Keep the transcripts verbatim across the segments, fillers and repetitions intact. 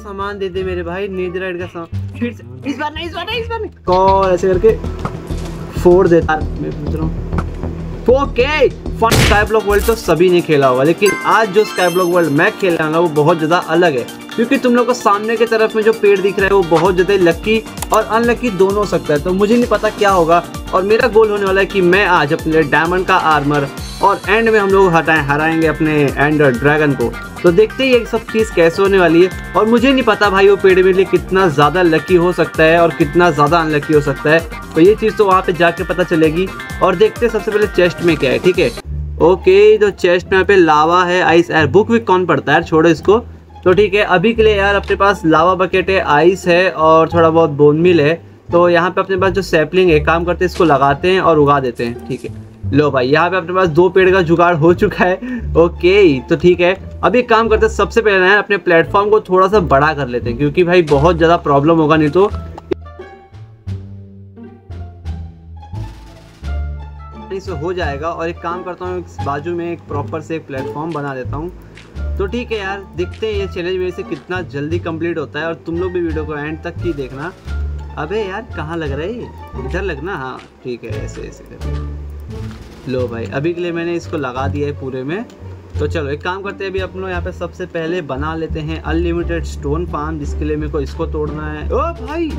सामान दे दे मेरे भाई, नेदरराइट का सामान। फिर से इस बार नहीं, इस बार नहीं, इस बार नहीं। कॉल ऐसे करके फोड़ देता मैं पूछ रहा हूँ। Okay fun sky block world तो सभी ने खेला होगा, लेकिन आज जो स्काई ब्लॉक वर्ल्ड मैं खेल रहा हूँ वो बहुत ज़्यादा अलग है, क्योंकि तुम लोग को सामने की तरफ में जो पेड़ दिख रहा है वो बहुत ज़्यादा लकी और अनलकी दोनों हो सकता है। तो मुझे नहीं पता क्या होगा, और मेरा गोल होने वाला है कि मैं आज अपने डायमंड का आर्मर और एंड में हम लोग हटाएं हराएंगे अपने एंडर ड्रैगन को। तो देखते ही ये सब चीज़ कैसे होने वाली है, और मुझे नहीं पता भाई वो पेड़ मेरे लिए कितना ज़्यादा लकी हो सकता है और कितना ज़्यादा अनलकी हो सकता है। तो ये चीज़ तो वहाँ पे जाके पता चलेगी। और देखते हैं सबसे पहले चेस्ट में क्या है, ठीक है। ओके तो चेस्ट में यहाँ पे लावा है, आइस एयर बुक भी कौन पड़ता है यार, छोड़ो इसको। तो ठीक है, अभी के लिए यार अपने पास लावा बकेट है, आइस है और थोड़ा बहुत बोन मिल है। तो यहाँ पे अपने पास जो सैपलिंग है, काम करते हैं इसको लगाते हैं और उगा देते हैं, ठीक है। लो भाई यहाँ पे अपने पास दो पेड़ का जुगाड़ हो चुका है। ओके तो ठीक है, अभी एक काम करते हैं, सबसे पहले ना अपने प्लेटफॉर्म को थोड़ा सा बड़ा कर लेते हैं, क्योंकि भाई बहुत ज़्यादा प्रॉब्लम होगा नहीं तो से हो जाएगा। और एक काम करता हूँ, बाजू में एक प्रॉपर से एक प्लेटफॉर्म बना देता हूँ। तो ठीक है यार, देखते हैं ये चैलेंज मेरे से कितना जल्दी कंप्लीट होता है, और तुम लोग भी वीडियो को एंड तक ही देखना। अबे यार कहाँ लग रहा है, इधर लगना, हाँ ठीक है, ऐसे ऐसे करके। लो भाई अभी के लिए मैंने इसको लगा दिया है पूरे में। तो चलो एक काम करते हैं, अभी अपन लोग यहाँ पे सबसे पहले बना लेते हैं अनलिमिटेड स्टोन फार्म, जिसके लिए मेरे को इसको तोड़ना है। ओ भाई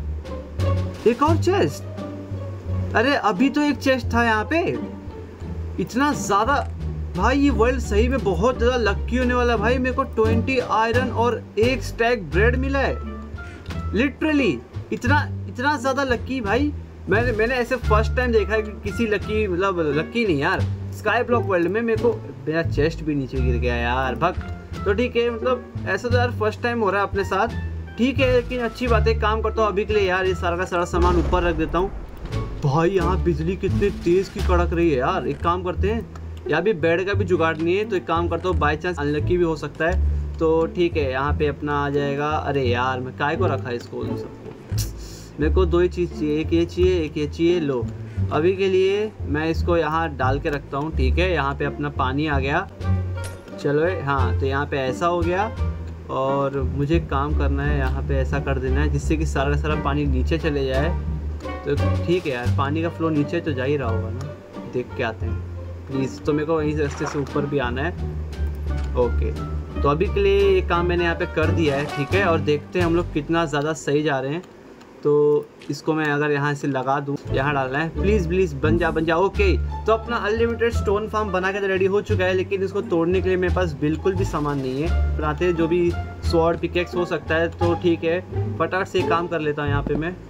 एक और चेस्ट, अरे अभी तो एक चेस्ट था यहाँ पे, इतना ज़्यादा भाई ये वर्ल्ड सही में बहुत ज़्यादा लकी होने वाला है भाई। मेरे को ट्वेंटी आयरन और एक स्टैक ब्रेड मिला है, लिटरली इतना इतना ज़्यादा लकी भाई। मैंने मैंने ऐसे फर्स्ट टाइम देखा है कि किसी लकी, मतलब लकी नहीं यार, स्काई ब्लॉक वर्ल्ड में मेरे को मेरा चेस्ट भी नीचे गिर गया यार, भग। तो ठीक है, मतलब ऐसा तो यार फर्स्ट टाइम हो रहा है अपने साथ, ठीक है, लेकिन अच्छी बात है। काम करता हूँ अभी के लिए यार, ये सारा का सारा सामान ऊपर रख देता हूँ। भाई यहाँ बिजली कितनी तेज़ की कड़क रही है यार। एक काम करते हैं, यहाँ भी बेड का भी जुगाड़ नहीं है, तो एक काम करता हूँ, बाई चांस अनलकी भी हो सकता है। तो ठीक है, यहाँ पे अपना आ जाएगा। अरे यार मैं काय को रखा है इसको, उन सबको मेरे को दो ही चीज़ चाहिए, एक ये चाहिए एक ये चाहिए। लो अभी के लिए मैं इसको यहाँ डाल के रखता हूँ, ठीक है। यहाँ पे अपना पानी आ गया, चलो हाँ, तो यहाँ पे ऐसा हो गया। और मुझे काम करना है, यहाँ पे ऐसा कर देना है जिससे कि सारा सारा पानी नीचे चले जाए। तो ठीक है यार, पानी का फ्लो नीचे तो जा ही रहा होगा ना, देख के आते हैं प्लीज़। तो मेरे को वहीं रास्ते से ऊपर भी आना है। ओके तो अभी के लिए ये काम मैंने यहाँ पे कर दिया है, ठीक है। और देखते हैं हम लोग कितना ज़्यादा सही जा रहे हैं। तो इसको मैं अगर यहाँ से लगा दूँ, यहाँ डालना है, प्लीज़ प्लीज़ बन जा बन जा। ओके तो अपना अनलिमिटेड स्टोन फार्म बना के तो रेडी हो चुका है, लेकिन इसको तोड़ने के लिए मेरे पास बिल्कुल भी सामान नहीं है। बनाते जो भी स्वॉर्ड पिकेक्स हो सकता है, तो ठीक है फटाफट से काम कर लेता हूँ यहाँ पे मैं।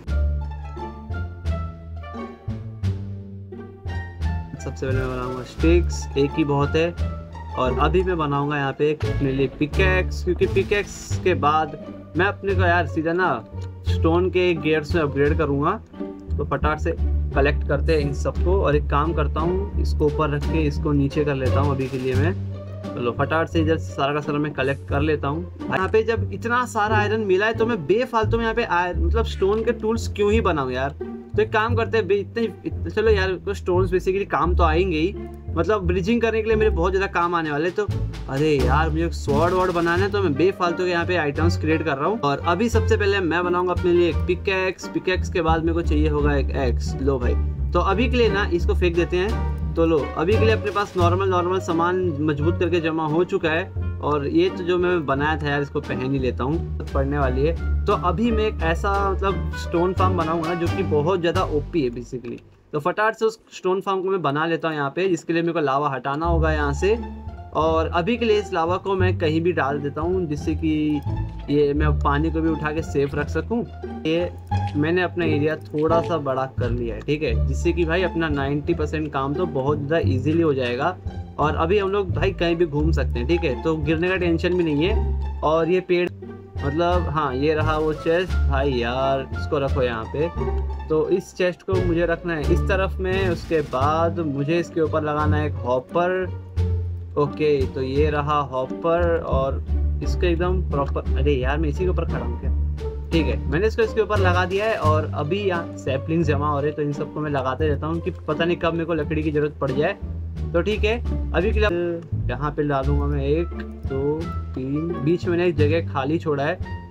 सबसे पहले मैं बनाऊंगा स्टिक्स, एक ही बहुत है। और अभी मैं बनाऊंगा यहाँ पे अपने लिए पिकेक्स, क्योंकि पिकेक्स के बाद मैं अपने को यार सीधा ना स्टोन के गियर्स में अपग्रेड करूँगा। तो फटाफट से कलेक्ट करते हैं इन सबको, और एक काम करता हूँ, इसको ऊपर रख के इसको नीचे कर लेता हूँ अभी के लिए मैं। चलो फटाफट से इधर सारा का सारा मैं कलेक्ट कर लेता हूँ। यहाँ पे जब इतना सारा आयरन मिला है, तो मैं बेफालतू में यहाँ पे मतलब स्टोन के टूल्स क्यों ही बनाऊँ यार। तो एक काम करते हैं, इतने, इतने चलो यार, तो स्टोन्स बेसिकली काम तो आएंगे ही, मतलब ब्रिजिंग करने के लिए मेरे बहुत ज़्यादा काम आने वाले। तो अरे यार मुझे स्वॉर्ड वर्ड बनाना है, तो मैं बेफालतू के यहाँ पे आइटम्स क्रिएट कर रहा हूँ। और अभी सबसे पहले मैं बनाऊंगा अपने लिए एक पिकेक्स, पिकेक्स के बाद मेरे को चाहिए होगा एक एक्स। लो भाई तो अभी के लिए ना इसको फेंक देते हैं। तो लो अभी के लिए अपने पास नॉर्मल नॉर्मल सामान मजबूत करके जमा हो चुका है। और ये तो जो मैं बनाया था यार, इसको पहन ही लेता हूँ, पड़ने वाली है। तो अभी मैं एक ऐसा मतलब स्टोन फार्म बनाऊंगा ना, जो कि बहुत ज़्यादा ओपी है बेसिकली। तो फटाफट से उस स्टोन फार्म को मैं बना लेता हूँ यहाँ पे, जिसके लिए मेरे को लावा हटाना होगा यहाँ से। और अभी के लिए इस लावा को मैं कहीं भी डाल देता हूँ, जिससे कि ये मैं पानी को भी उठा के सेफ रख सकूँ। ये मैंने अपना एरिया थोड़ा सा बड़ा कर लिया है, ठीक है, जिससे कि भाई अपना नाइन्टी परसेंट काम तो बहुत ज़्यादा ईजीली हो जाएगा। और अभी हम लोग भाई कहीं भी घूम सकते हैं, ठीक है, तो गिरने का टेंशन भी नहीं है। और ये पेड़ मतलब हाँ, ये रहा वो चेस्ट भाई यार, इसको रखो यहाँ पे। तो इस चेस्ट को मुझे रखना है इस तरफ में। उसके बाद मुझे इसके ऊपर लगाना है एक हॉपर। ओके तो ये रहा हॉपर, और इसको एकदम प्रॉपर, अरे यार मैं इसी के ऊपर खड़ा हूँ क्या, ठीक है, मैंने इसको इसके ऊपर लगा दिया है। और अभी यहाँ सैपलिंग जमा हो रहे, तो इन सबको मैं लगाते रहता हूँ कि पता नहीं कब मेरे को लकड़ी की जरूरत पड़ जाए। तो ठीक है, अभी के लिए यहाँ पे डालूंगा मैं एक दो तीन, बीच में एक जगह खाली छोड़ा है,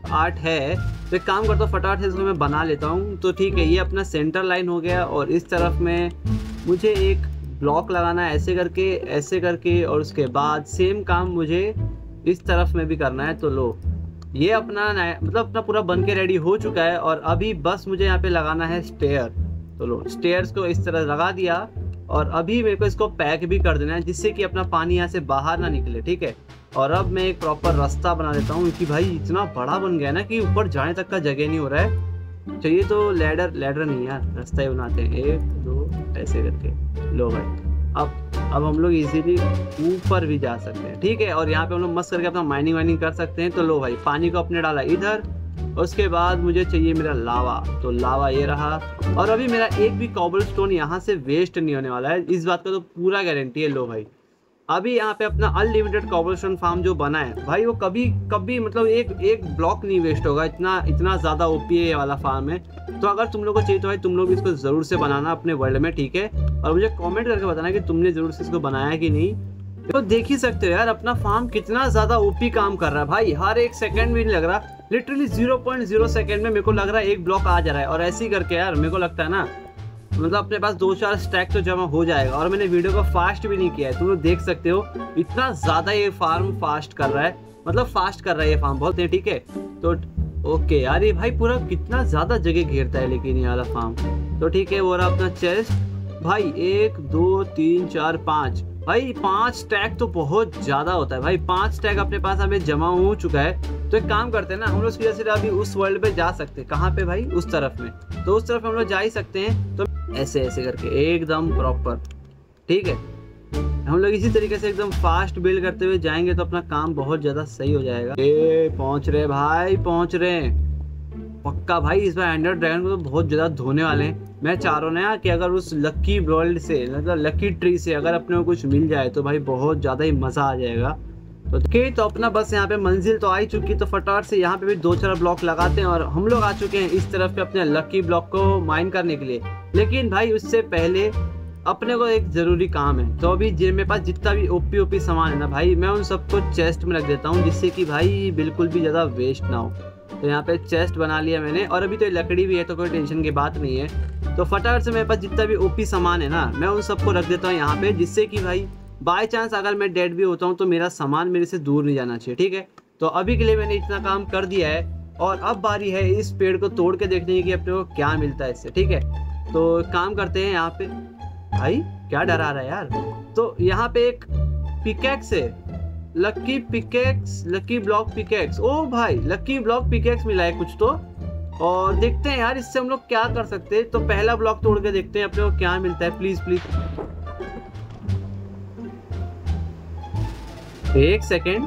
आर्ट है, तो एक काम करता हूँ फटाफट से इसको मैं बना लेता हूँ। तो ठीक है, ये अपना सेंटर लाइन हो गया और इस तरफ में मुझे एक ब्लॉक लगाना है ऐसे करके ऐसे करके, और उसके बाद सेम काम मुझे इस तरफ में भी करना है। तो लो, ये अपना मतलब अपना पूरा बन के रेडी हो चुका है और अभी बस मुझे यहाँ पे लगाना है स्टेयर। तो लो, स्टेयर्स को इस तरह लगा दिया और अभी मेरे को इसको पैक भी कर देना है जिससे कि अपना पानी यहाँ से बाहर ना निकले, ठीक है। और अब मैं एक प्रॉपर रास्ता बना देता हूँ क्योंकि भाई इतना बड़ा बन गया ना कि ऊपर जाने तक का जगह नहीं हो रहा है। चाहिए तो लैडर लैडर नहीं यार, रास्ता ही बनाते हैं, एक दो ऐसे करके। लो भाई, अब अब हम लोग इजीली ऊपर भी जा सकते हैं, ठीक है। और यहाँ पे हम लोग मस्त करके अपना माइनिंग वाइनिंग कर सकते हैं। तो लो भाई, पानी को अपने डाला इधर, उसके बाद मुझे चाहिए मेरा लावा। तो लावा ये रहा, और अभी मेरा एक भी कॉबलस्टोन यहाँ से वेस्ट नहीं होने वाला है, इस बात का तो पूरा गारंटी है। लो भाई, अभी यहाँ पे अपना अनलिमिटेड कॉबलस्टोन फार्म जो बना है भाई, वो कभी कभी मतलब एक एक ब्लॉक नहीं वेस्ट होगा। इतना इतना ज़्यादा ओपी है ये वाला फार्म है। तो अगर तुम लोग को चाहिए तो भाई तुम लोग इसको ज़रूर से बनाना अपने वर्ल्ड में, ठीक है। और मुझे कमेंट करके बताना कि तुमने ज़रूर से इसको बनाया कि नहीं। तो देख ही सकते हो यार अपना फार्म कितना ज़्यादा ओपी काम कर रहा है भाई। हर एक सेकंड भी नहीं लग रहा, literally zero point zero second में मेरे को लग रहा है एक ब्लॉक आ जा रहा है। और ऐसे ही करके यार मेरे को लगता है ना, मतलब अपने पास दो चार स्टैक तो जमा हो जाएगा। और मैंने वीडियो को फास्ट भी नहीं किया है, तुम लोग देख सकते हो इतना ज़्यादा ये फार्म फास्ट कर रहा है, मतलब फास्ट कर रहा है ये फार्म बहुत है, ठीक है। तो ओके यार, ये भाई पूरा कितना ज़्यादा जगह घेरता है लेकिन ये वाला फार्म। तो ठीक है, वो रहा अपना चेस्ट भाई, एक दो तीन चार पाँच, भाई पांच स्टैक तो बहुत ज़्यादा होता है भाई। पांच स्टैक अपने पास हमें जमा हो चुका है। तो एक काम करते हैं ना, हम लोग सीधा सीधा अभी उस वर्ल्ड पे जा सकते हैं। कहाँ पे भाई? उस तरफ में। तो उस तरफ हम लोग जा ही सकते हैं। तो ऐसे ऐसे करके एकदम प्रॉपर, ठीक है। हम लोग इसी तरीके से एकदम फास्ट बिल्ड करते हुए जाएंगे तो अपना काम बहुत ज़्यादा सही हो जाएगा। ए पहुँच रहे भाई, पहुँच रहे पक्का भाई। इस बार एंडर ड्रैगन को तो बहुत ज़्यादा धोने वाले हैं। मैं चाह रहा हूँ ना कि अगर उस लकी वर्ल्ड से, मतलब लकी ट्री से अगर अपने को कुछ मिल जाए तो भाई बहुत ज़्यादा ही मज़ा आ जाएगा। तो ठीक, तो अपना बस यहाँ पे मंजिल तो आ ही चुकी, तो फटाफट से यहाँ पे भी दो चार ब्लॉक लगाते हैं। और हम लोग आ चुके हैं इस तरफ पे अपने लकी ब्लॉक को माइन करने के लिए। लेकिन भाई उससे पहले अपने को एक ज़रूरी काम है। तो अभी जे मेरे पास जितना भी ओपी ओपी सामान है ना भाई, मैं उन सबको चेस्ट में रख देता हूँ जिससे कि भाई बिल्कुल भी ज़्यादा वेस्ट ना हो। तो यहाँ पे चेस्ट बना लिया मैंने, और अभी तो लकड़ी भी है तो कोई टेंशन की बात नहीं है। तो फटाफट से मेरे पास जितना भी ओपी सामान है ना, मैं उन सबको रख देता हूँ यहाँ पे, जिससे कि भाई बाय चांस अगर मैं डेड भी होता हूँ तो मेरा सामान मेरे से दूर नहीं जाना चाहिए, ठीक है। तो अभी के लिए मैंने इतना काम कर दिया है, और अब बारी है इस पेड़ को तोड़ के देखने की कि अपने को क्या मिलता है इससे, ठीक है। तो काम करते हैं यहाँ पे। भाई क्या डरा रहा है यार। तो यहाँ पे एक पिकेक्स है, lucky pickaxe, lucky block pickaxe. ओ भाई लकी ब्लॉक पिकेक्स मिला है कुछ तो, और देखते हैं यार इससे हम लोग क्या कर सकते हैं। तो पहला ब्लॉक तोड़ के देखते हैं अपने को क्या मिलता है। प्लीज प्लीज एक सेकेंड,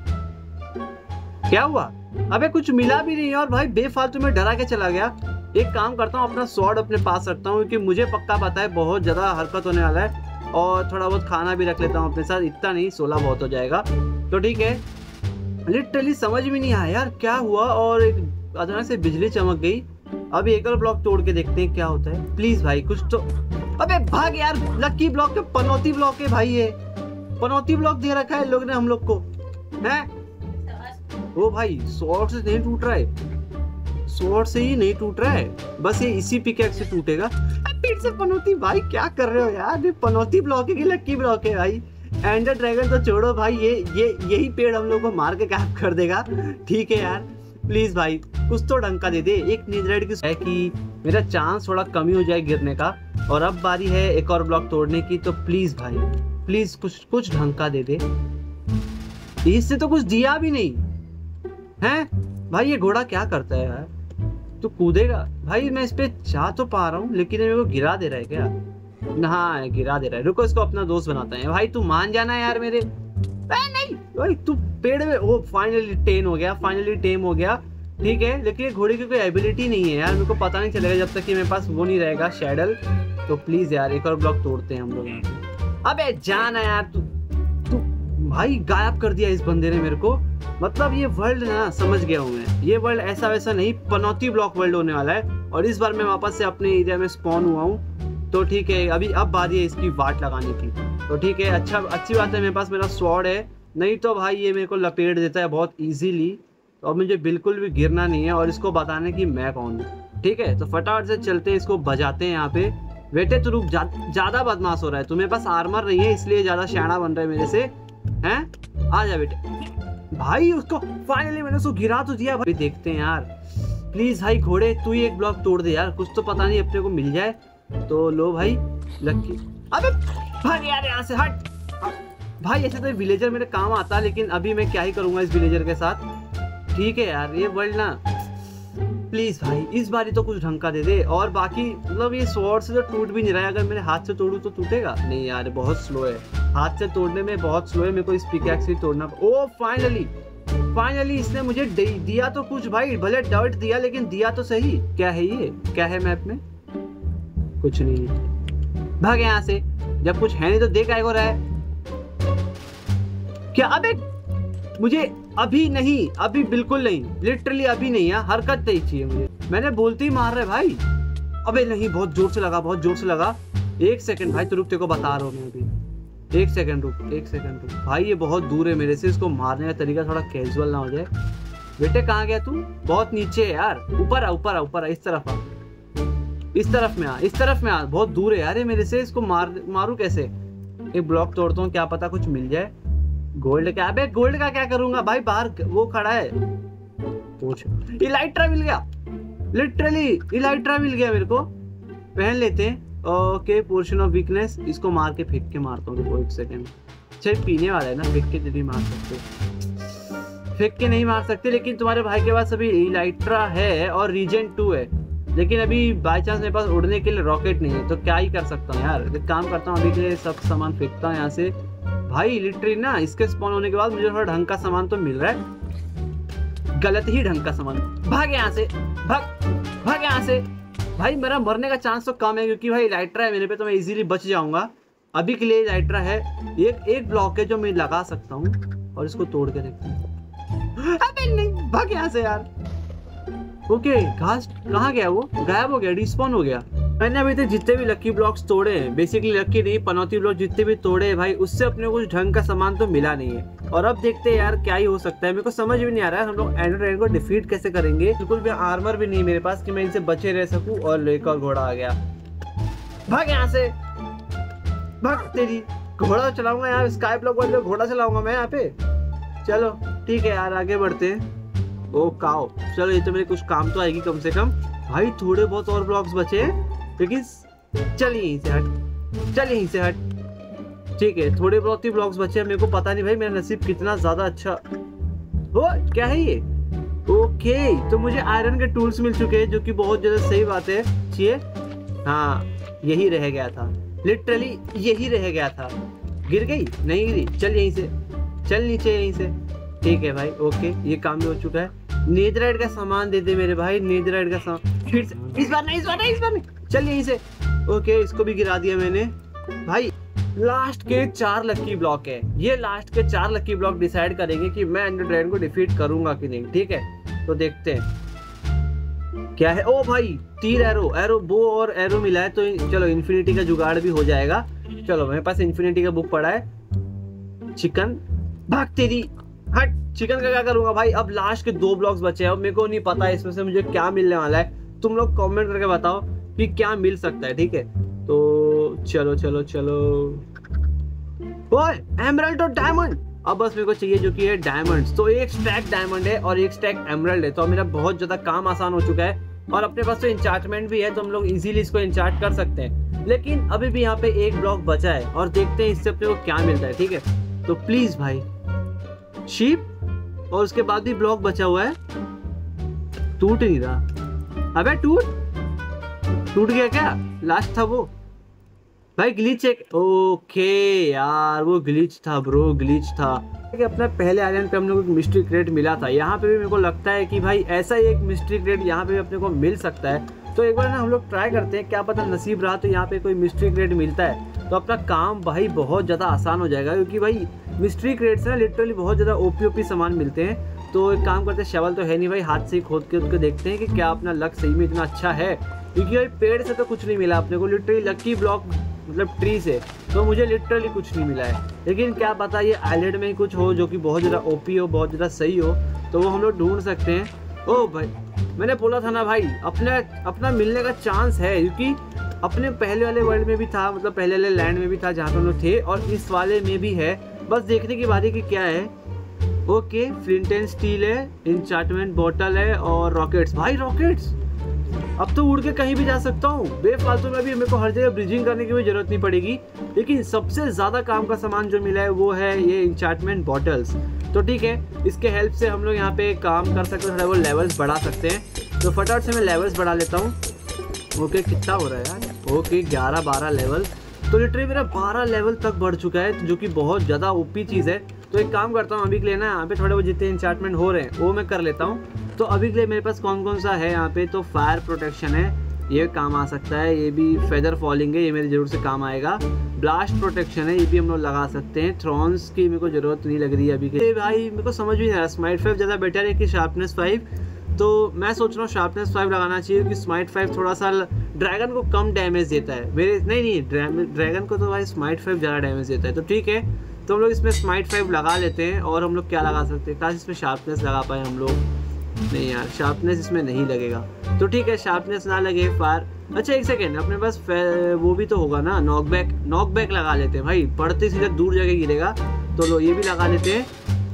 क्या हुआ? अबे कुछ मिला भी नहीं, और भाई बेफालतू में डरा के चला गया। एक काम करता हूँ, अपना स्वॉर्ड अपने पास रखता हूँ क्योंकि मुझे पक्का पता है बहुत ज़्यादा हरकत होने वाला है। और थोड़ा बहुत खाना भी रख लेता हूँ अपने साथ, इतना नहीं, सोलह बहुत हो जाएगा। तो ठीक है, लिटरली समझ भी नहीं आया यार क्या हुआ, और एक अचानक से बिजली चमक गई। अभी एक और ब्लॉक तोड़ के देखते हैं क्या होता है। प्लीज भाई कुछ तो। अबे भाग यार, लकी ब्लॉक के पनौती ब्लॉक है भाई, ये पनौती ब्लॉक दे रखा है लोग ने हम लोग को, है। ओ भाई स्वॉर्ड से नहीं टूट रहा है, स्वॉर्ड से ही नहीं टूट रहा है, बस ये इसी पिकैक्स से टूटेगा। फिर से पनौती, भाई क्या कर रहे हो यार? ये पनौती ब्लॉक है कि लकी ब्लॉक है भाई? एंडर ड्रैगन तो छोड़ो भाई, ये ये यही पेड़ हम लोग को मार के गायब कर देगा, ठीक है यार। प्लीज भाई कुछ तो ढंग का दे दे। एक नीडरेड की है कि मेरा चांस थोड़ा कमी हो जाए गिरने का। और अब बारी है एक और ब्लॉक तोड़ने की। तो प्लीज भाई प्लीज कुछ कुछ ढंग का दे दे। इससे तो कुछ दिया भी नहीं है भाई। ये घोड़ा क्या करता है यार? तो कूदेगा भाई, मैं इस पे जा तो पा रहा हूँ लेकिन मेरे को गिरा दे रहा है क्या? हाँ गिरा दे रहा है। रुको इसको अपना दोस्त बनाता है। भाई तू मान जाना है यार मेरे। नहीं भाई तू पेड़ में। ओ फाइनली टेन हो गया, फाइनली टेम हो गया, ठीक है। लेकिन ये घोड़े की कोई एबिलिटी नहीं है यार, मेरे को पता नहीं चलेगा जब तक कि मेरे पास वो नहीं रहेगा शैडल। तो प्लीज यार एक और ब्लॉक तोड़ते हैं हम लोग यहाँ पे। अबे जाना यार तू तू भाई गायब कर दिया इस बंदे ने मेरे को। मतलब ये वर्ल्ड ना समझ गया हूँ मैं, ये वर्ल्ड ऐसा वैसा नहीं, पनौती ब्लॉक वर्ल्ड होने वाला है। और इस बार मैं वापस से अपने एरिया में स्पॉन हुआ हूँ। तो ठीक है, अभी अब बारी है इसकी वाट लगाने की। तो ठीक है, अच्छा अच्छी बात है मेरे पास मेरा स्वॉर्ड है, नहीं तो भाई ये मेरे को लपेट देता है बहुत इजीली। और मुझे बिल्कुल भी गिरना नहीं है और इसको बताने कि मैं कौन हूँ। ठीक है, तो फटाफट से चलते हैं, इसको बजाते हैं यहाँ पे। बेटे तू रुक, ज्यादा बदमाश हो रहा है, तुम्हें पास आर्मर नहीं है इसलिए ज्यादा शैना बन रहा है मेरे से, हैं? आ जा बेटे। भाई उसको फाइनली मैंने उसको गिरा तो दिया भाई। देखते हैं यार, प्लीज भाई घोड़े तू ही एक ब्लॉक तोड़ दे यार, कुछ तो पता नहीं अपने को मिल जाए तो। लो भाई लक्की, अबे भाग यार यहाँ से, हट भाई। ऐसे तो विलेजर मेरे काम आता, लेकिन अभी मैं क्या ही करूंगा इस विलेजर के साथ। ठीक है यार, ये वर्ल्ड ना, प्लीज भाई इस बारी तो कुछ ढंग का दे दे। और बाकी मतलब ये स्वॉर्ड से तो टूट भी नहीं रहा है, अगर मेरे हाथ से तोड़ू तो टूटेगा नहीं यार, बहुत स्लो है, हाथ से तोड़ने में बहुत स्लो है, मेरे को इस पिकैक्स से तोड़ना। ओ फाइनली फाइनली इसने मुझे दिया तो कुछ भाई, भले डर्ट दिया लेकिन दिया तो सही। क्या है ये, क्या है मैप में? कुछ नहीं है, भाग यहाँ से। जब कुछ है नहीं तो देख आएगा रहा है क्या? अबे मुझे अभी नहीं, अभी बिल्कुल नहीं, लिटरली अभी नहीं है, हरकत नहीं चाहिए मुझे। मैंने बोलते ही मार रहे भाई। अबे नहीं, बहुत जोर से लगा, बहुत जोर से लगा। एक सेकंड भाई, तो रुक, तेरे को बता रहा हूँ मैं अभी। एक सेकंड रुक, एक सेकंड रुक भाई, ये बहुत दूर है मेरे से, इसको मारने का तरीका थोड़ा कैजुअल ना हो जाए। बेटे कहाँ गया तू? बहुत नीचे है यार, ऊपर आ, ऊपर आ, ऊपर आ, इस तरफ आ, इस तरफ में आ, इस तरफ में आ, बहुत दूर है यार ये मेरे से, इसको मार मारू कैसे? एक ब्लॉक तोड़ता हूँ, क्या पता कुछ मिल जाए। गोल्ड का? अबे गोल्ड का क्या करूंगा भाई, बाहर वो खड़ा है। पूछ, इलाइट्रा मिल गया, लिटरली इलाइट्रा मिल गया मेरे को, पहन लेते हैं। ओके, पोर्शन ऑफ वीकनेस, इसको मार के फेंक के मारता हूँ। देखो एक सेकंड, अच्छा पीने वाला है ना, फेंक के नहीं मार सकते, फेंक के नहीं मार सकते, लेकिन तुम्हारे भाई के पास अभी इलाइट्रा है और रीजन टू है, लेकिन अभी बाई चांस मेरे पास उड़ने के लिए रॉकेट नहीं है, तो क्या ही कर सकता हूँ यार। एक काम करता हूँ, अभी के लिए सब सामान फेंकता हूँ यहाँ से भाई। लिटरली ना इसके स्पॉन होने के बाद मुझे थोड़ा ढंग का सामान तो मिल रहा है, गलत ही ढंग का सामान। भाग यहाँ से, भाग भाग यहाँ से भाई। मेरा मरने का चांस तो कम है क्योंकि भाई लाइट्रा है मेरे पे, तो मैं इजीली बच जाऊंगा। अभी के लिए लाइट्रा है, एक एक ब्लॉक है जो मैं लगा सकता हूँ और इसको तोड़ के देखता हूँ। अबे नहीं, भाग यहाँ से यार। ओके, घास कहाँ गया? वो गायब हो गया, डिस्पॉन हो गया। मैंने अभी तक जितने भी लकी ब्लॉक्स तोड़े हैं, बेसिकली लकी नहीं पनौती ब्लॉक जितने भी तोड़े हैं भाई, उससे अपने को कुछ ढंग का सामान तो मिला नहीं है। और अब देखते हैं यार क्या ही हो सकता है, मेरे को समझ भी नहीं आ रहा है हम लोग एंडर ड्रैगन को डिफीट कैसे करेंगे। बिल्कुल भी आर्मर भी नहीं मेरे पास कि मैं इनसे बचे रह सकूं। और एक और घोड़ा आ गया, भाग यहाँ से, भाग। तेरी घोड़ा चलाऊंगा यार, स्काई ब्लॉक वाले घोड़ा चलाऊंगा मैं यहाँ पे। चलो ठीक है यार, आगे बढ़ते हैं। ओ काओ, चलो ये तो मेरे कुछ काम तो आएगी कम से कम। भाई थोड़े बहुत और ब्लॉक्स बचे हैं, लेकिन चल यहीं से हट, चल यहीं से हट। ठीक है, थोड़े बहुत ही ब्लॉक्स बचे हैं, मेरे को पता नहीं भाई मेरा नसीब कितना ज्यादा अच्छा हो। क्या है ये? ओके, तो मुझे आयरन के टूल्स मिल चुके हैं, जो कि बहुत ज्यादा सही बात है। चाहिए, हाँ यही रह गया था, लिटरली यही रह गया था। गिर गई? नहीं गिरी, चल यहीं से, चल नीचे यहीं से। ठीक है भाई, ओके ये काम भी हो चुका है। नेदराइट का सामान दे दे मेरे भाई, नेदराइट का सामान। फिर से, इस बार नहीं, इस बार नहीं, इस बार नहीं, चल यहीं से। ओके, इसको भी गिरा दिया मैंने भाई। लास्ट के चार लकी ब्लॉक है, ये लास्ट के चार लकी ब्लॉक डिसाइड करेंगे कि मैं एंडर ड्रैगन को डिफीट करूंगा कि नहीं। ठीक है, तो देखते हैं क्या है। ओ भाई तीर, एरो, एरो बो और एरो मिला है, तो चलो इन्फिनिटी का जुगाड़ भी हो जाएगा। चलो मेरे पास इन्फिनिटी का बुक पड़ा है। चिकन, भाग तेरी, हट। चिकन का क्या करूंगा भाई? अब लास्ट के दो ब्लॉक्स बचे हैं, अब मेरे को नहीं पता इसमें से मुझे क्या मिलने वाला है। तुम लोग कमेंट करके बताओ कि क्या मिल सकता है। ठीक है, तो चलो चलो चलो। ओए एमराल्ड और डायमंड, अब बस मेरे को चाहिए जो कि है डायमंड्स। तो एक स्टैक डायमंड है और एक स्टैक एमराल्ड है, तो मेरा बहुत ज्यादा काम आसान हो चुका है। और अपने पास तो इंचार्टमेंट भी है, तो हम लोग इजीली इसको इंचार्ट कर सकते हैं। लेकिन अभी भी यहाँ पे एक ब्लॉक बचा है और देखते हैं इससे अपने को क्या मिलता है। ठीक है, तो प्लीज भाई शीप, और उसके बाद भी ब्लॉक बचा हुआ है, टूट नहीं रहा। अबे टूट टूट गया क्या? लास्ट था वो भाई, ग्लिच है। ओके यार, वो ग्लिच था ब्रो, ग्लिच था। अपना पहले आइलैंड पे हम लोग को मिस्ट्री क्रेट मिला था, यहाँ पे भी मेरे को लगता है कि भाई ऐसा ही एक मिस्ट्री क्रेट यहाँ पे भी अपने को मिल सकता है। तो एक बार ना हम लोग ट्राई करते हैं, क्या पता नसीब रहा तो यहाँ पे कोई मिस्ट्री क्रेट मिलता है, तो अपना काम भाई बहुत ज़्यादा आसान हो जाएगा। क्योंकि भाई मिस्ट्री क्रेट से ना लिटरली बहुत ज़्यादा ओपी ओपी सामान मिलते हैं। तो एक काम करते हैं, शवल तो है नहीं भाई, हाथ से खोद के उसको देखते हैं कि क्या अपना लक सही में इतना अच्छा है। क्योंकि भाई पेड़ से तो कुछ नहीं मिला अपने को, लिटरली लकी ब्लॉक मतलब ट्री से तो मुझे लिटरली कुछ नहीं मिला है। लेकिन क्या पता ये आइलैंड में ही कुछ हो जो कि बहुत ज़्यादा ओपी हो, बहुत ज़्यादा सही हो। तो वो हम लोग ढूंढ सकते हैं। ओ भाई मैंने बोला था ना भाई, अपने अपना मिलने का चांस है, क्योंकि अपने पहले वाले वर्ल्ड में भी था, मतलब पहले वाले लैंड में भी था जहाँ पे हम लोग थे, और इस वाले में भी है। बस देखने की बारी कि क्या है। ओके फ्लिंट एंड स्टील है, इंचार्टमेंट बॉटल है और रॉकेट्स। भाई रॉकेट्स, अब तो उड़ के कहीं भी जा सकता हूँ बेफालतू में। भी मेरे को हर जगह ब्रिजिंग करने की भी जरूरत नहीं पड़ेगी। लेकिन सबसे ज़्यादा काम का सामान जो मिला है वो है ये इंचार्टमेंट बॉटल्स। तो ठीक है, इसके हेल्प से हम लोग यहाँ पे काम कर सकते हैं, थोड़ा वो लेवल्स बढ़ा सकते हैं। तो फटाफट से मैं लेवल्स बढ़ा लेता हूँ। ओके कितना हो रहा है यार? ओके ग्यारह बारह लेवल, तो लिटरली मेरा बारह लेवल तक बढ़ चुका है, जो कि बहुत ज़्यादा ओपी चीज़ है। तो एक काम करता हूँ, अभी के लिए ना यहाँ पे थोड़े वो जितने इंचार्टमेंट हो रहे हैं वो मैं कर लेता हूँ। तो अभी के लिए मेरे पास कौन कौन सा है यहाँ पे, तो फायर प्रोटेक्शन है, ये काम आ सकता है। ये भी फेदर फॉलिंग है, ये मेरे जरूर से काम आएगा। ब्लास्ट प्रोटेक्शन है, ये भी हम लोग लगा सकते हैं। थ्रॉन्स की मेरे को ज़रूरत नहीं लग रही है अभी के। भाई मेरे को समझ भी नहीं आ रहा, स्माइट फाइव ज़्यादा बेटर है कि शार्पनेस फाइव। तो मैं सोच रहा हूँ शार्पनेस फाइव लगाना चाहिए, क्योंकि स्माइट फाइव थोड़ा सा ड्रैगन को कम डैमेज देता है मेरे। नहीं नहीं ड्रैगन को तो भाई स्माइट फाइव ज़्यादा डैमेज देता है। तो ठीक है, तो हम लोग इसमें स्माइट फाइव लगा लेते हैं। और हम लोग क्या लगा सकते हैं, काश इसमें शार्पनेस लगा पाए हम लोग। नहीं यार शार्पनेस इसमें नहीं लगेगा, तो ठीक है शार्पनेस ना लगे। फायर अच्छा एक सेकेंड, अपने पास वो भी तो होगा ना, नॉकबैक। नॉकबैक लगा लेते हैं भाई, पड़ते सीधे दूर जगह गिरेगा। तो लो ये भी लगा लेते हैं।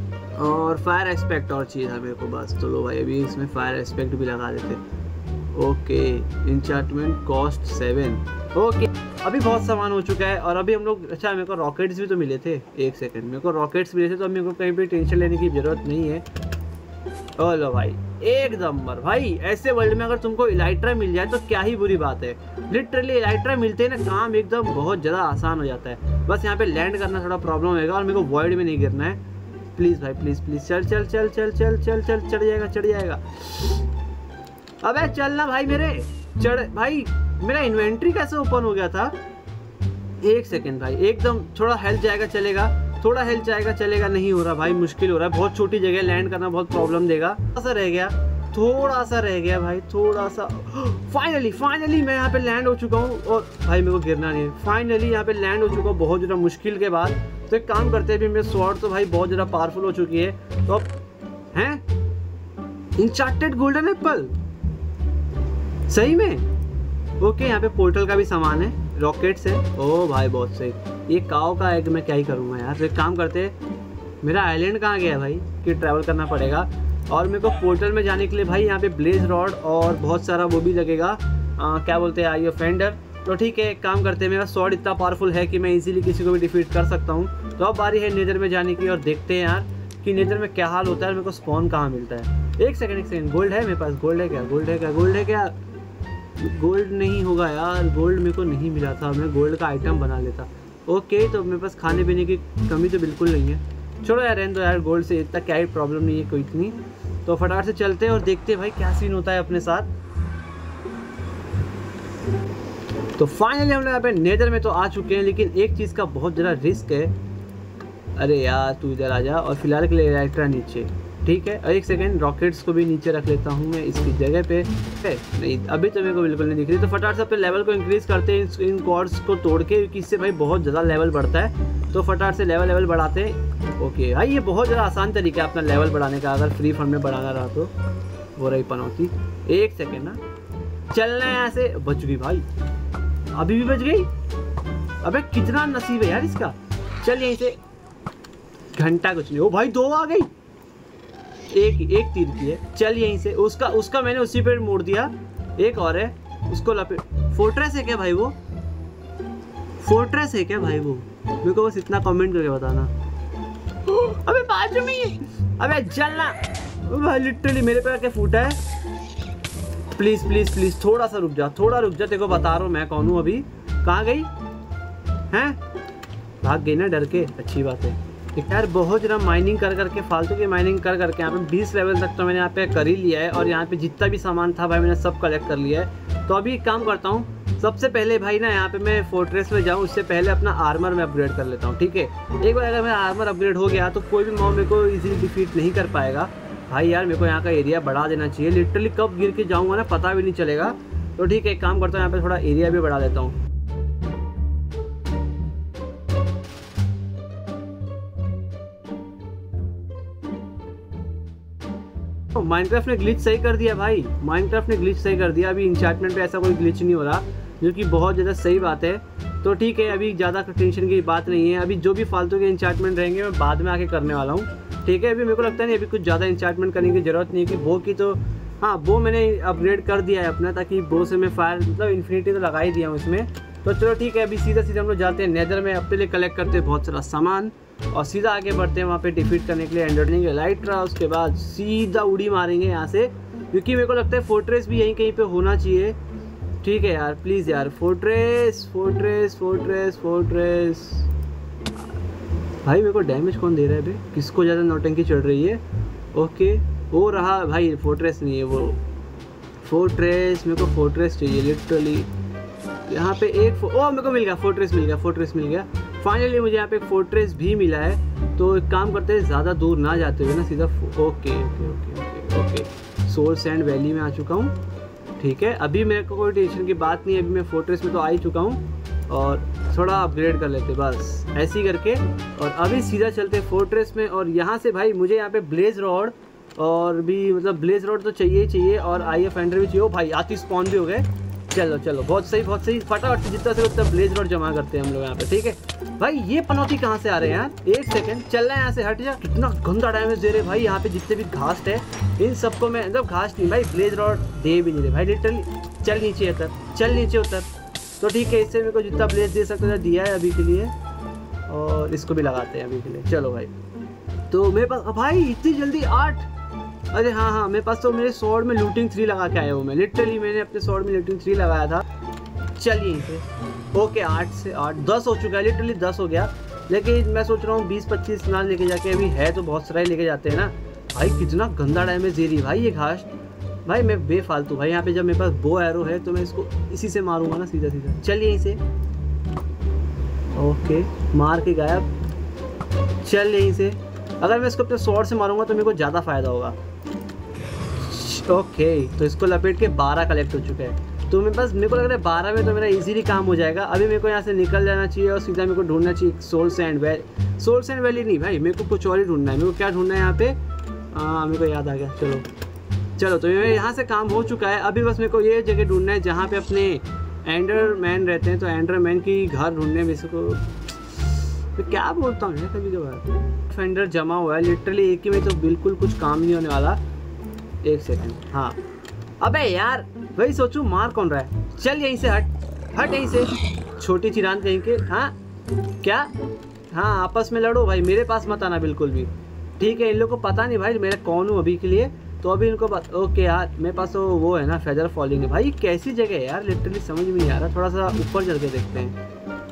और फायर एस्पेक्ट और चीज़ है मेरे को बस, तो लो भाई अभी इसमें फायर एस्पेक्ट भी लगा देते हैं। Okay enchantment cost seven. Okay अभी बहुत सामान हो चुका है। और अभी हम लोग, अच्छा मेरे को रॉकेट्स भी तो मिले थे। एक सेकंड, मेरे को रॉकेट्स मिले थे, तो अब मेरे को कहीं भी टेंशन लेने की ज़रूरत नहीं है। ओ लो भाई एक नंबर। भाई ऐसे वर्ल्ड में अगर तुमको इलाइट्रा मिल जाए तो क्या ही बुरी बात है। लिटरली इलाइट्रा मिलते हैं ना, काम एकदम बहुत ज़्यादा आसान हो जाता है। बस यहाँ पे लैंड करना थोड़ा प्रॉब्लम होगा, और मेरे को वॉइड में नहीं गिरना है। प्लीज़ भाई प्लीज़ प्लीज़, चल चल चल चल चल चल चल चढ़ जाएगा चढ़ जाएगा। अबे चलना भाई मेरे, चढ़ भाई। मेरा इन्वेंट्री कैसे ओपन हो गया था? एक सेकेंड भाई, एकदम थोड़ा हेल्थ जाएगा चलेगा, थोड़ा हेल्थ जाएगा चलेगा। नहीं हो रहा भाई, मुश्किल हो रहा है। बहुत छोटी जगह लैंड करना बहुत प्रॉब्लम देगा। थोड़ा सा रह गया, थोड़ा सा रह गया भाई, थोड़ा सा। फाइनली फाइनली मैं यहाँ पे लैंड हो चुका हूँ। और भाई मेरे को गिरना नहीं है। फाइनली यहाँ पे लैंड हो चुका हूँ बहुत ज़्यादा मुश्किल के बाद। तो एक काम करते हैं, अभी मेरे स्वॉर्ड तो भाई बहुत ज़्यादा पावरफुल हो चुकी है। तो अब हैं इंचार्टेड गोल्डन एप्पल सही में। ओके यहाँ पे पोर्टल का भी सामान है, रॉकेट्स है। ओ भाई बहुत सही। ये काओ का एग मैं क्या ही करूँगा यार। तो एक काम करते हैं, मेरा आइलैंड कहाँ गया भाई कि ट्रैवल करना पड़ेगा। और मेरे को पोर्टल में जाने के लिए भाई यहाँ पे ब्लेज रॉड और बहुत सारा वो भी लगेगा, आ, क्या बोलते हैं आई फेंडर। तो ठीक है एक काम करते हैं, मेरा स्वॉर्ड इतना पावरफुल है कि मैं इजीली किसी को भी डिफीट कर सकता हूँ। तो अब बारी है नेदर में जाने की, और देखते हैं यार कि नेदर में क्या हाल होता है, मेरे को स्पॉन कहाँ मिलता है। एक सेकंड एक सेकंड, गोल्ड है मेरे पास? गोल्ड है क्या? गोल्ड है क्या? गोल्ड है क्या? गोल्ड नहीं होगा यार, गोल्ड मेरे को नहीं मिला था। मैं गोल्ड का आइटम बना लेता। ओके तो मेरे पास खाने पीने की कमी तो बिल्कुल नहीं है। छोड़ो यार रहने दो यार, गोल्ड से इतना क्या ही प्रॉब्लम नहीं है कोई इतनी। तो फटाफट से चलते हैं और देखते हैं भाई क्या सीन होता है अपने साथ। तो फाइनली हम लोग यहाँ पे नेदर में तो आ चुके हैं, लेकिन एक चीज़ का बहुत ज़्यादा रिस्क है। अरे यार तू इधर आ जा, और फिलहाल के लिए इलेक्ट्रा नीचे, ठीक है। और एक सेकंड रॉकेट्स को भी नीचे रख लेता हूँ मैं इसकी जगह पे। नहीं अभी तो मेरे को बिल्कुल नहीं दिख रही। तो फटाफट से अपने लेवल को इंक्रीज़ करते हैं इन कॉर्ड्स को तोड़ के, क्योंकि इससे भाई बहुत ज़्यादा लेवल बढ़ता है। तो फटाफट से लेवल लेवल बढ़ाते हैं। ओके भाई ये बहुत ज़्यादा आसान तरीका है अपना लेवल बढ़ाने का, अगर फ्री फंड में बढ़ाना रहा तो। वो रही पनौती। एक सेकेंड ना, चलना है यहाँ से। बच गई भाई, अभी भी बच गई। अबे कितना नसीब है यार इसका। चल यहीं से, घंटा कुछ नहीं। ओ भाई दो आ गई, एक एक तीर की है। चल यहीं से, उसका उसका मैंने उसी पे मोड़ दिया। एक और है, उसको लपेट। फोर्ट्रेस है क्या भाई? वो फोर्ट्रेस है क्या भाई? वो मेरे को बस इतना कमेंट करके बताना। अबे बाजू में ही, अबे चलना भाई। लिटरली मेरे पे आके फूटा है। प्लीज प्लीज प्लीज थोड़ा सा रुक जा, थोड़ा रुक जा। तेरे को बता रहा हूँ मैं कौन हूँ। अभी कहाँ गई हैं? भाग गई ना डर के, अच्छी बात है यार। बहुत ज़्यादा माइनिंग कर करके, फालतू की माइनिंग कर करके यहाँ पे बीस लेवल तक तो मैंने यहाँ पे कर ही लिया है। और यहाँ पे जितना भी सामान था भाई मैंने सब कलेक्ट कर लिया है। तो अभी एक काम करता हूँ, सबसे पहले भाई ना यहाँ पे मैं फोर्ट्रेस में जाऊँ, उससे पहले अपना आर्मर में अपग्रेड कर लेता हूँ, ठीक है। एक बार अगर मेरा आर्मर अपग्रेड हो गया तो कोई भी मॉब मेरे को इजीली डिफीट नहीं कर पाएगा। भाई यार मेरे को यहाँ का एरिया बढ़ा देना चाहिए। लिटरली कब गिर के जाऊँगा ना पता भी नहीं चलेगा। तो ठीक है एक काम करता हूँ, यहाँ पे थोड़ा एरिया भी बढ़ा देता हूँ। माइनक्राफ्ट ने ग्लिच सही कर दिया भाई, माइनक्राफ्ट ने ग्लिच सही कर दिया। अभी इंचार्टमेंट पे ऐसा कोई ग्लिच नहीं हो रहा, जो कि बहुत ज़्यादा सही बात है। तो ठीक है, अभी ज़्यादा टेंशन की बात नहीं है। अभी जो भी फालतू के इंचार्टमेंट रहेंगे मैं बाद में आके करने वाला हूँ, ठीक है। अभी मेरे को लगता नहीं अभी कुछ ज़्यादा इंचार्टमेंट करने की ज़रूरत नहीं है कि वो की तो हाँ वो मैंने अपग्रेड कर दिया है अपना, ताकि वो से मैं फायर मतलब इन्फिनिटी तो लगा ही दिया हूँ इसमें। तो चलो ठीक है, अभी सीधा सीधा हम लोग जाते हैं नेदर में, अपने लिए कलेक्ट करते हैं बहुत सारा सामान और सीधा आगे बढ़ते हैं वहाँ पे डिफीट करने के लिए एंडरलिंग एलाइट्रा। उसके बाद सीधा उड़ी मारेंगे यहाँ से, क्योंकि मेरे को लगता है फोर्ट्रेस भी यहीं कहीं पे होना चाहिए, ठीक है यार। प्लीज़ यार फोर्ट्रेस फोर्ट्रेस फोर्ट्रेस फोर्ट्रेस। भाई मेरे को डैमेज कौन दे रहा है भाई, किसको ज़्यादा नौटंकी चढ़ रही है। ओके वो रहा भाई, फोर्ट्रेस नहीं है वो, फोर्ट्रेस मेरे को फोर्ट्रेस चाहिए लिटरली। यहाँ पे एक ओ मेरे को मिल गया, फोर्ट्रेस मिल गया, फोर्ट्रेस मिल गया फाइनली मुझे यहाँ पे एक फोर्ट्रेस भी मिला है। तो एक काम करते हैं, ज़्यादा दूर ना जाते हुए ना सीधा okay okay okay okay okay soul sand valley में आ चुका हूँ, ठीक है। अभी मेरे को कोई टेंशन की बात नहीं है, अभी मैं फोर्ट्रेस में तो आ ही चुका हूँ और थोड़ा अपग्रेड कर लेते बस ऐसे ही करके। और अभी सीधा चलते फोर्ट्रेस में और यहाँ से भाई मुझे यहाँ पे ब्लेज रॉड और भी मतलब ब्लेज रॉड तो चाहिए ही चाहिए और आई एफ एंडर भी चाहिए। ओ भाई आती स्पॉन भी हो गए, चलो चलो बहुत सही बहुत सही, फटाफट जितना से उतना ब्लेज रॉड जमा करते हैं हम लोग यहाँ पे, ठीक है। भाई ये पनौती कहाँ से आ रहे हैं यार, एक सेकंड चल रहा है यहाँ से, हट जा। कितना गंदा डैमेज दे रहे भाई यहाँ पे, जितने भी घास है इन सबको मैं मतलब घास नहीं भाई ब्लेज रॉड दे भी नहीं रहे भाई लिटरली। चल नीचे उतर, चल नीचे उतर। तो ठीक है, इससे मेरे को जितना ब्लेज दे सकते था दिया है अभी के लिए और इसको भी लगाते हैं अभी के लिए। चलो भाई, तो मेरे पास भाई इतनी जल्दी आठ, अरे हाँ हाँ मेरे पास तो मेरे स्वॉर्ड में लूटिंग थ्री लगा के आया हूँ मैं, लिटरली मैंने अपने स्वॉर्ड में लूटिंग थ्री लगाया था। चलिए यहीं से ओके, आठ से आठ दस हो चुका है, लिटरली दस हो गया। लेकिन मैं सोच रहा हूँ बीस पच्चीस ना लेके जाके, अभी है तो बहुत सारा ही लेके जाते हैं ना। भाई कितना गंदा डैमेज दे रही है भाई ये घास, भाई मैं बेफालतू भाई यहाँ पे जब मेरे पास बो एरो है तो मैं इसको इसी से मारूंगा ना सीधा सीधा। चलिए यहीं से ओके मार के गायब। चल यहीं से, अगर मैं इसको अपने स्वॉर्ड से मारूंगा तो मेरे को ज़्यादा फायदा होगा। ओके okay, तो इसको लपेट के बारह कलेक्ट हो चुके हैं। तो मेरे पास मेरे को लग रहा है बारह में तो मेरा इजीली काम हो जाएगा। अभी मेरे को यहाँ से निकल जाना चाहिए और सीधा मेरे को ढूंढना चाहिए soul sand valley. Soul sand valley नहीं भाई, मेरे को कुछ और ही ढूंढना है। मेरे को क्या ढूंढना है यहाँ पे, हाँ मेरे को याद आ गया। चलो चलो तो मेरे यहाँ से काम हो चुका है। अभी बस मेरे को ये जगह ढूंढना है जहाँ पे अपने एंडर मैन रहते हैं। तो एंडर मैन की घर ढूंढने में को तो क्या बोलता हूँ कभी कभार, फेंडर जमा हुआ है लिटरली एक ही में, तो बिल्कुल कुछ काम नहीं होने वाला। एक सेकंड, हाँ अबे यार वही सोचूं मार कौन रहा है। चल यहीं से हट, हट यहीं से छोटी चिरान कहीं के। हाँ क्या, हाँ आपस में लड़ो भाई, मेरे पास मत आना बिल्कुल भी, ठीक है। इन लोगों को पता नहीं भाई मैं कौन हूँ अभी के लिए, तो अभी इनको पता। ओके यार मेरे पास तो वो है ना फेदर फॉलिंग है भाई, कैसी जगह है यार लिटरली समझ में नहीं आ रहा। थोड़ा सा ऊपर चल के देखते हैं।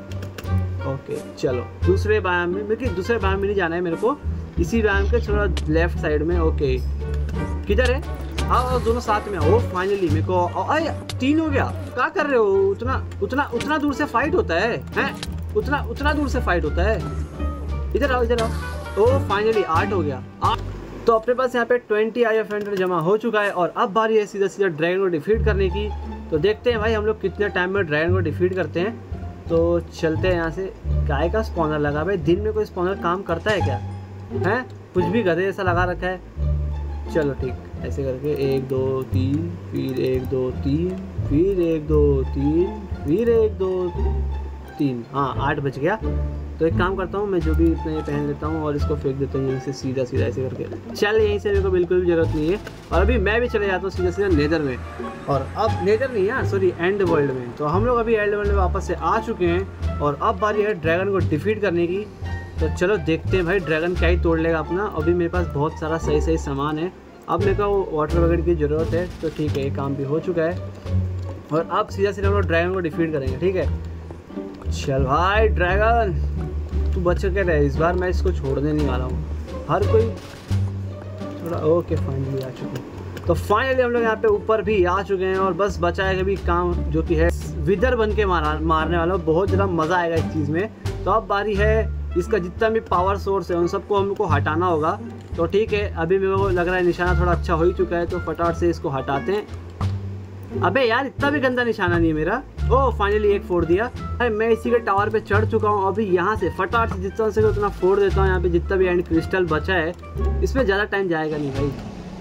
ओके चलो दूसरे व्यायाम में, मेरे दूसरे व्यायाम में नहीं जाना है मेरे को, इसी व्यायाम के थोड़ा लेफ्ट साइड में। ओके किधर है, आओ दोनों साथ में आओ। फाइनली मेरे को अरे तीन हो गया, क्या कर रहे हो। उतना उतना उतना दूर से फाइट होता है हैं, उतना उतना दूर से फाइट होता है। इधर आओ इधर आओ। ओ फाइनली आठ हो गया। आठ तो अपने पास यहाँ पे ट्वेंटी आई एफ एंडर जमा हो चुका है और अब बारी है सीधा सीधा ड्रैगन को डिफीट करने की। तो देखते हैं भाई हम लोग कितने टाइम में ड्रैगन को डिफीट करते हैं। तो चलते हैं यहाँ से। गाय का स्पॉनर लगा भाई, दिन में कोई स्पॉनर काम करता है क्या, हैं कुछ भी गधे जैसा लगा रखा है। चलो ठीक, ऐसे करके एक दो तीन, फिर एक दो तीन, फिर एक दो तीन, फिर एक दो तीन, हाँ आठ बज गया। तो एक काम करता हूँ मैं, जो भी इतना ये पहन लेता हूँ और इसको फेंक देता हूँ यहीं से सीधा सीधा ऐसे करके। चल यहीं से मेरे को बिल्कुल भी ज़रूरत नहीं है। और अभी मैं भी चले जाता हूँ सीधा सीधा नेदर में, और अब नेदर नहीं यार सॉरी एंड वर्ल्ड में। तो हम लोग अभी एंड वर्ल्ड में वापस से आ चुके हैं और अब बारी है ड्रैगन को डिफीट करने की। तो चलो देखते हैं भाई ड्रैगन क्या ही तोड़ लेगा अपना। अभी मेरे पास बहुत सारा सही सही सामान है, अब मेरे को वाटर वगैरह की ज़रूरत है। तो ठीक है ये काम भी हो चुका है और अब सीधा सीधा हम लोग ड्रैगन को डिफीट करेंगे, ठीक है। चल भाई ड्रैगन तू बच के रहे, इस बार मैं इसको छोड़ने नहीं वाला हूँ। हर कोई थोड़ा ओके फाइनली आ चुके हैं। तो फाइनली हम लोग यहाँ पे ऊपर भी आ चुके हैं और बस बचा है कभी काम, जो कि है विदर बन के मारा मारने वाला। बहुत ज़्यादा मज़ा आएगा इस चीज़ में। तो अब बारी है इसका जितना भी पावर सोर्स है उन सबको हमको हटाना होगा। तो ठीक है अभी मेरे को लग रहा है निशाना थोड़ा अच्छा हो ही चुका है, तो फटाफट से इसको हटाते हैं। अबे यार इतना भी गंदा निशाना नहीं है मेरा। ओ फाइनली एक फोड़ दिया। अरे मैं इसी के टावर पे चढ़ चुका हूँ। अभी यहाँ से फटाफट से जितना से उतना फोड़ देता हूँ। यहाँ पे जितना भी एंड क्रिस्टल बचा है, इसमें ज़्यादा टाइम जाएगा नहीं भाई।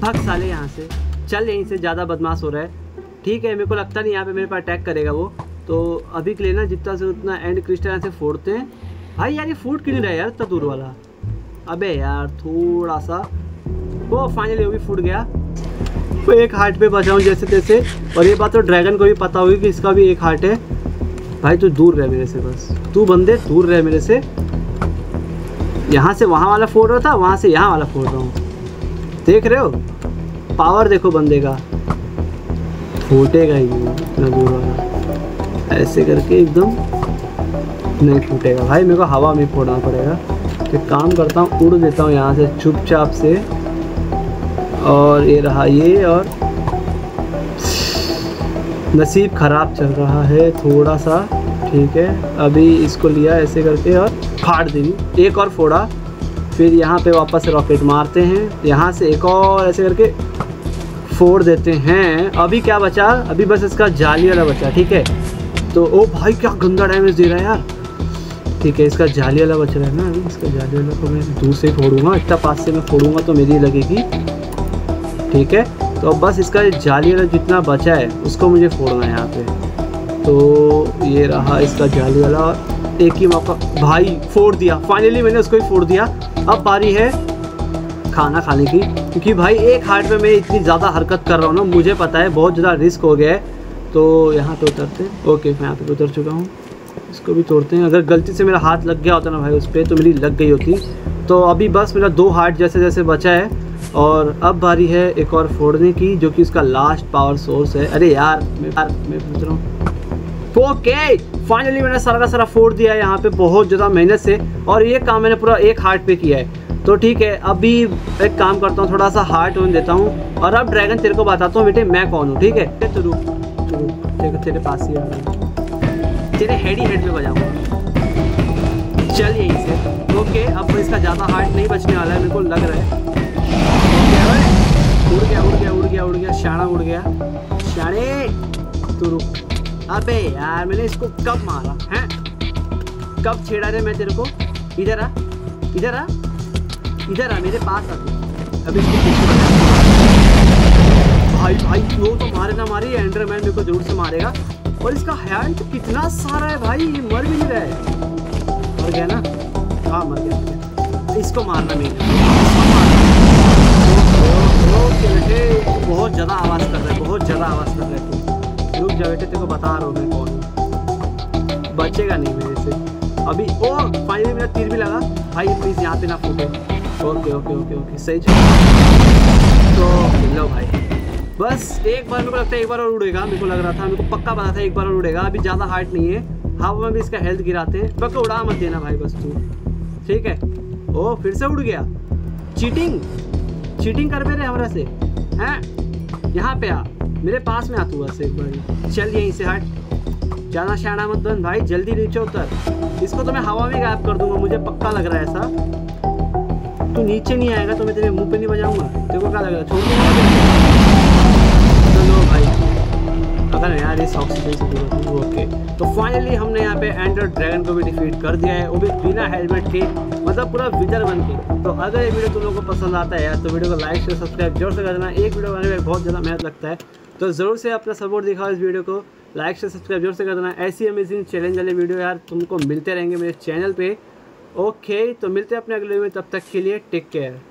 भाग साले यहाँ से, चल यहीं से, ज़्यादा बदमाश हो रहा है। ठीक है, मेरे को लगता नहीं यहाँ पे मेरे पर अटैक करेगा वो, तो अभी के लिए ना जितना से उतना एंड क्रिस्टल यहाँ से फोड़ते हैं। भाई यार ये फूट क्यों नहीं रहा है यार इतना दूर वाला, अबे यार थोड़ा सा, वो फाइनली वो भी फूट गया। तो एक हार्ट पे बचा हूँ जैसे तैसे, और ये बात तो ड्रैगन को भी पता होगी कि इसका भी एक हार्ट है। भाई तू दूर रह मेरे से, बस तू बंदे दूर रह मेरे से। यहाँ से वहाँ वाला फोड़ रहा था, वहाँ से यहाँ वाला फोड़ रहा हूँ, देख रहे हो पावर देखो बंदे का, फूटेगा ही नहीं इतना दूर वाला, ऐसे करके एकदम नहीं फूटेगा। भाई मेरे को हवा में फोड़ना पड़ेगा, तो काम करता हूँ उड़ देता हूँ यहाँ से चुपचाप से, और ये रहा ये, और नसीब ख़राब चल रहा है थोड़ा सा। ठीक है, अभी इसको लिया ऐसे करके और फाड़ दी, एक और फोड़ा, फिर यहाँ पे वापस से रॉकेट मारते हैं, यहाँ से एक और ऐसे करके फोड़ देते हैं। अभी क्या बचा, अभी बस इसका जाली वाला बचा। ठीक है, तो ओ भाई क्या गंदा डैमेज दे रहा है यार। ठीक है, इसका जाली वाला बच रहा है ना, अभी इसका जाली वाला को मैं दूर से फोड़ूंगा, इतना पास से मैं फोड़ूंगा तो मेरी लगेगी। ठीक है, तो बस इसका जाली वाला जितना बचा है उसको मुझे फोड़ना है यहाँ पे। तो ये रहा इसका जाली वाला, एक ही मौका, भाई फोड़ दिया, फाइनली मैंने उसको ही फोड़ दिया। अब बारी है खाना खाने की, क्योंकि भाई एक हार्ट में मैं इतनी ज़्यादा हरकत कर रहा हूँ ना, मुझे पता है बहुत ज़्यादा रिस्क हो गया है। तो यहाँ पे उतरते हैं, ओके मैं यहाँ पे उतर चुका हूँ, इसको भी तोड़ते हैं। अगर गलती से मेरा हाथ लग गया होता ना भाई उस पर, तो मेरी लग गई होती। तो अभी बस मेरा दो हार्ट जैसे जैसे बचा है, और अब बारी है एक और फोड़ने की, जो कि उसका लास्ट पावर सोर्स है। अरे यार मैं यार मैं पूछ रहा हूँ। ओके फाइनली मैंने सारा का सारा फोड़ दिया है यहाँ पे बहुत ज़्यादा मेहनत से, और ये काम मैंने पूरा एक हार्ट पे किया है। तो ठीक है, अभी एक काम करता हूँ, थोड़ा सा हार्ट ऑन देता हूँ, और अब ड्रैगन तेरे को बताता हूँ बेटे मैं कौन हूँ। ठीक है, तो रुक रुक, तेरे पास ही आ रहा हूँ, तेरे हेड ही हेड में बजाऊँगा, चल यहीं से। ओके, अब इसका ज़्यादा हार्ट नहीं बचने वाला है मेरे को लग रहा है। उड़ गया उड़ गया उड़ गया उड़ गया शाना उड़ गया, शाने तू रुक। अबे यार मैंने इसको कब मारा है, कब छेड़ा रे मैं तेरे को, इधर आ इधर आ इधर आ मेरे पास आ तू। अभी इसको भाई भाई वो तो मारे ना मारे, एंडरमैन मेरे को जरूर से मारेगा, और इसका हैंड तो कितना सारा है भाई, ये मर भी नहीं रहा है। मर गया ना, हाँ मर गया, मर गया। इसको मारना मेरे बहुत ज़्यादा आवाज़ कर रहा है, बहुत ज़्यादा आवाज़ कर रहा है तू, रुक जा बेटे तेरे को बता रहा हूँ मैं कौन हूँ, बचेगा नहीं मेरे से अभी। ओ फाइनली मेरा तीर भी लगा भाई, प्लीज़ यहाँ पे ना फूटे। ओके ओके ओके ओके सही चल, तो लो भाई बस एक बार, मेरे को लगता है एक बार और उड़ेगा, मेरे को लग रहा था, मेरे को पक्का पता था एक बार और उड़ेगा। अभी ज़्यादा हार्ट नहीं है, हाँ में भी इसका हेल्थ गिराते हैं, पक्का उड़ा मत देना भाई बस तू। ठीक है, ओ फिर से उड़ गया, चीटिंग चीटिंग कर पे रहे हमारा से हैं। यहाँ पे आ मेरे पास में आ तू बस एक बार, चल यहीं से हट, ज़्यादा शाना मत बन भाई, जल्दी नीचे उतर। इसको तो मैं हवा में गायब कर दूंगा, मुझे पक्का लग रहा है ऐसा। तू नीचे नहीं आएगा तो मैं तेरे मुंह पे नहीं बजाऊंगा, तेरे को क्या लग रहा है, छोड़ दूंगा। चलो भाई अगर यार इस ऑक्सीजन से दूर हूँ। ओके, तो फाइनली हमने यहाँ पे एंडर ड्रैगन को भी डिफीट कर दिया है, वो भी बिना हेलमेट के, मतलब पूरा विनर बन के। तो अगर ये वीडियो तुम लोगों को पसंद आता है यार, तो वीडियो को लाइक शेयर सब्सक्राइब जरूर से कर देना। एक वीडियो बनाने में बहुत ज़्यादा मेहनत लगता है, तो ज़रूर से अपना सपोर्ट दिखाओ इस वीडियो को, लाइक शेयर सब्सक्राइब जरूर से कर देना। ऐसी अमेजिंग चैलेंज वाले वीडियो यार तुमको मिलते रहेंगे मेरे चैनल पे। ओके, तो मिलते हैं अपने अगले वीडियो में, तब तक के लिए टेक केयर।